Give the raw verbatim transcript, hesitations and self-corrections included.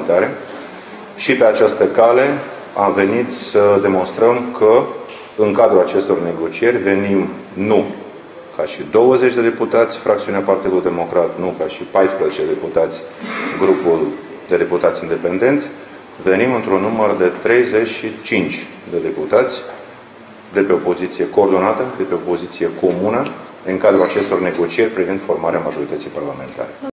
parlamentare și pe această cale am venit să demonstrăm că în cadrul acestor negocieri venim nu ca și douăzeci de deputați, fracțiunea Partidul Democrat, nu ca și paisprezece deputați, grupul de deputați independenți, venim într-un număr de treizeci și cinci de deputați de pe o poziție coordonată, de pe o poziție comună, în cadrul acestor negocieri privind formarea majorității parlamentare.